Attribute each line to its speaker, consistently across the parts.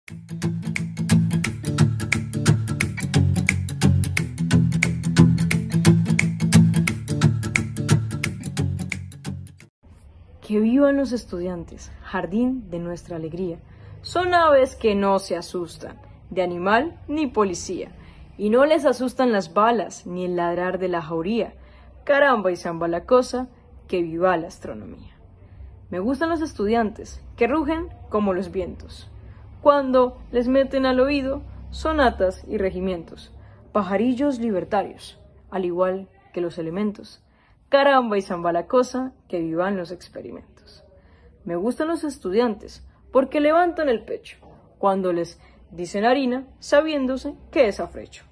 Speaker 1: Que vivan los estudiantes, jardín de nuestra alegría. Son aves que no se asustan, de animal ni policía, y no les asustan las balas ni el ladrar de la jauría. Caramba y zamba la cosa, que viva la astronomía. Me gustan los estudiantes, que rugen como los vientos, cuando les meten al oído sonatas y regimientos, pajarillos libertarios, al igual que los elementos. Caramba y zamba la cosa, que vivan los experimentos. Me gustan los estudiantes, porque levantan el pecho, cuando les dicen harina, sabiéndose que es afrecho.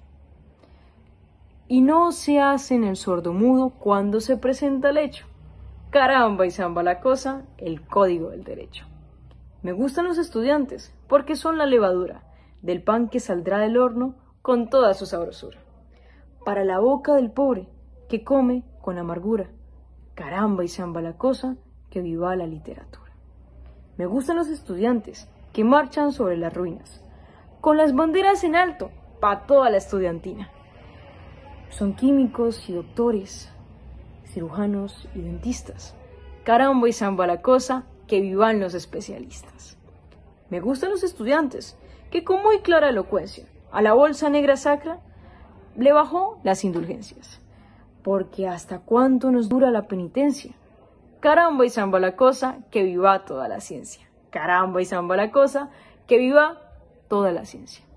Speaker 1: Y no se hacen el sordomudo cuando se presenta el hecho. Caramba y zamba la cosa, el código del derecho. Me gustan los estudiantes, porque son la levadura del pan que saldrá del horno con toda su sabrosura. Para la boca del pobre, que come con amargura. Caramba y zamba la cosa, que viva la literatura. Me gustan los estudiantes que marchan sobre las ruinas, con las banderas en alto, pa' toda la estudiantina. Son químicos y doctores, cirujanos y dentistas. Caramba y zamba la cosa, que vivan los especialistas. Me gustan los estudiantes que con muy clara elocuencia a la bolsa negra sacra le bajó las indulgencias. Porque hasta cuánto nos dura la penitencia. Caramba y zamba la cosa, que viva toda la ciencia. Caramba y zamba la cosa, que viva toda la ciencia.